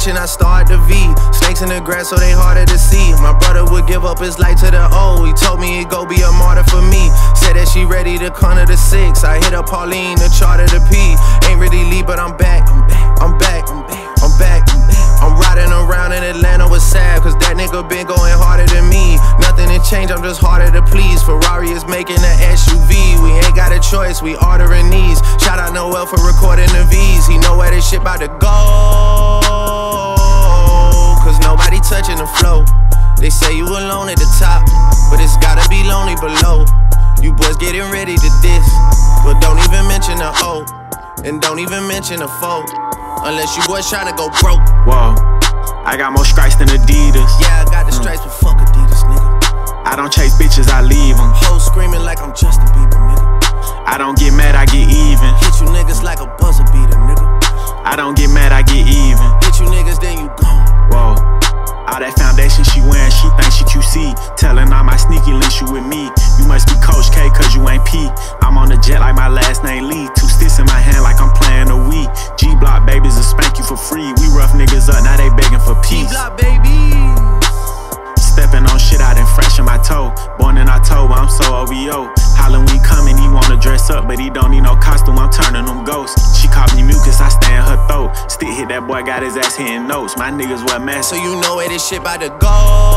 mention I start the V. Snakes in the grass, so they harder to see. My brother would give up his life to the O. He told me he'd go be a martyr for me. Said that she ready to corner the 6. I hit up Pauline to charter the P. Ain't really leave, but I'm back. I'm back. I'm riding around in Atlanta with Sav, cause that nigga been going harder than me. Nothing to change, I'm just harder to please. Ferrari is making an SUV. We ain't got a choice, we ordering these. Shout out Noel for recording the V's. He know where this shit about to go, cause nobody touching the flow. They say you alone at the top, but it's gotta be lonely below. You boys getting ready to diss, but don't even mention the O, and don't even mention the foe, unless you boys tryna go broke. Whoa, I got more stripes than Adidas. Yeah, I got the stripes, but fuck Adidas, nigga. I don't chase bitches, I leave them. Hoes screaming like I'm Justin Bieber, nigga. I don't get mad, I get even. Hit you niggas like a buzzer beater, nigga. I don't get mad, I get even. Hit you niggas, then you gone. Whoa, all that foundation she wearing, she thinks she QC. Telling all my sneaky links you with me. You must be Coach K, cause you ain't P. I'm on the jet like my last name Lee. 2 sticks in my hand like I'm playing a Wii. G-Block babies will spank you for free. We rough niggas up, now they begging for peace. G-Block babies. Stepping on shit out and fresh in my toe. Born in October, I'm so OVO. Halloween coming, he wanna dress up, but he don't need no costume, I'm turning them ghosts. She called me mucus, I stay in her throat. Stick hit that boy, got his ass hitting notes. My niggas wear masks, so you know where this shit about to go,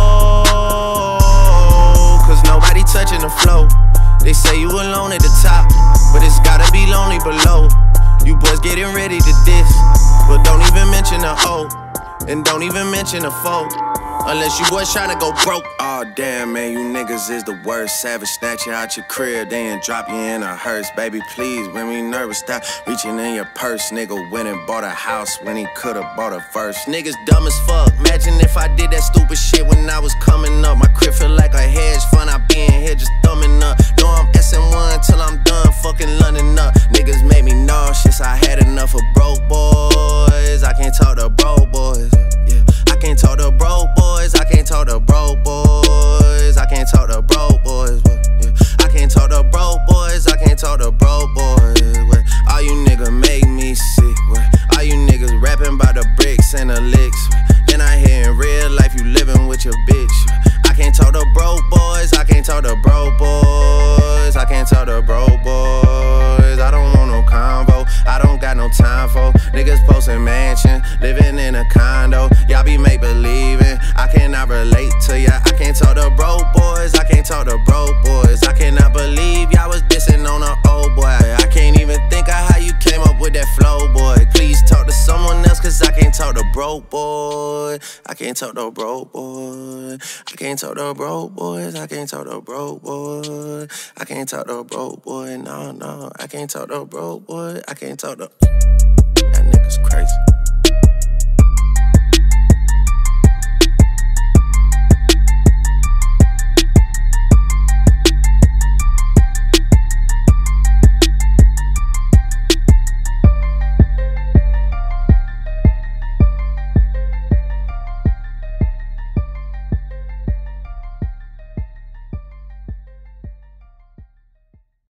cause nobody touching the flow. They say you alone at the top, but it's gotta be lonely below. You boys getting ready to diss, but don't even mention the O, and don't even mention the foe, unless you boys tryna go broke. Aw, damn, man, you niggas is the worst. Savage snatch you out your crib, then drop you in a hearse. Baby, please, when we nervous, stop reaching in your purse. Nigga went and bought a house when he could've bought a verse. Niggas dumb as fuck. Imagine if I did that stupid shit when I was coming up. My crib feel like a hedge fund, I be in here just thumbing up. Know I'm SN1 till I'm done fucking London up. Niggas made me nauseous, I had enough of broke boys. I can't talk to broke boys, yeah. I can't talk to broke boys, I can't talk to broke boys, I can't talk to broke boys, yeah. I can't talk to broke boys, I can't talk to broke boys, what? All you niggas make me sick, what? All you niggas rapping about the bricks and the licks, what? Then I hear in real life you living with your bitch, what? I can't talk to broke boys, I can't talk to broke boys, I can't talk to broke boys, I don't want no convo, I don't got no time for niggas posting mansion, living in a condo, y'all be make believing, I cannot relate to ya. I can't talk to broke boys, I can't talk to broke boys, I cannot believe y'all was dissing on an old boy. I can't even think of how you came up with that flow, boy. Please talk to someone else, cause I can't talk to broke boy. I can't talk to broke boy. I can't talk to broke boys, I can't talk to broke boy. I can't talk to broke boy, no, I can't talk to broke boy. I can't talk to... That nigga's crazy.